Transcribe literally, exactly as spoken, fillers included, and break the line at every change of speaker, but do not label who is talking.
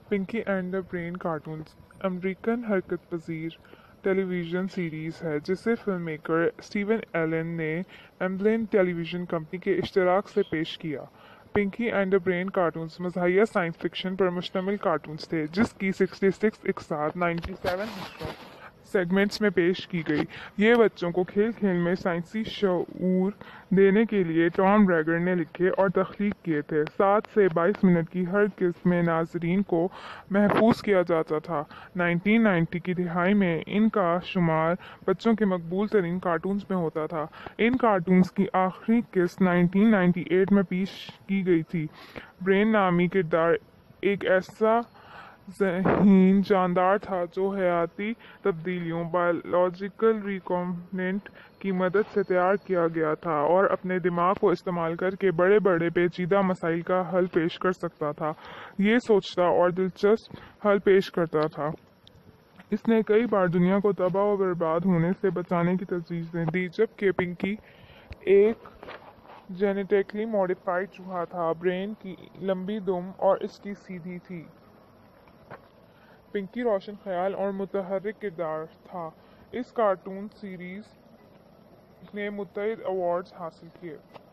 Pinky and the Brain cartoons American حرکت پذیر ٹیلی vision series ہے جسے فلم میکر اسٹیون ایلن نے ایمبلین ٹیلی ویژن کمپنی کے اشتراک سے پیش کیا۔ Pinky and the Brain cartoons مزاحیہ سائنس فکشن پر مشتمل کارٹونز تھے جس کی سکسٹی سکس اقساط نائنٹی سیون حصوں سیگمنٹس میں پیش کی گئی۔ یہ بچوں کو کھیل کھیل میں سائنسی شعور دینے کے لیے ٹام ریگر نے لکھے اور تخلیق کیے تھے۔ سات سے بائیس منٹ کی ہر قسط میں ناظرین کو محظوظ کیا جاتا تھا۔ نائنٹین نائنٹی کی دہائی میں ان کا شمار بچوں کے مقبول ترین کارٹونز میں ہوتا تھا۔ ان کارٹونز کی آخری قسط نائنٹین نائنٹی ایٹ میں پیش کی گئی تھی۔ برین نامی کردار ایک ایسا ذہین جاندار تھا جو حیاتی تبدیلیوں بائیولوجیکل ریکمبیننٹ کی مدد سے تیار کیا گیا تھا اور اپنے دماغ کو استعمال کر کے بڑے بڑے پیچیدہ مسائل کا حل پیش کر سکتا تھا۔ یہ سوچتا اور دلچسپ حل پیش کرتا تھا۔ اس نے کئی بار دنیا کو تباہ و برباد ہونے سے بچانے کی تجویزیں دی جبکہ پنکی ایک جینیٹیکلی موڈیفائڈ چوہا تھا۔ برین کی لمبی دم اور اس کی سیدھی تھی۔ پنکی روشن خیال اور متحرک کردار تھا۔ اس کارٹون سیریز نے متعدد ایوارڈز حاصل کیے۔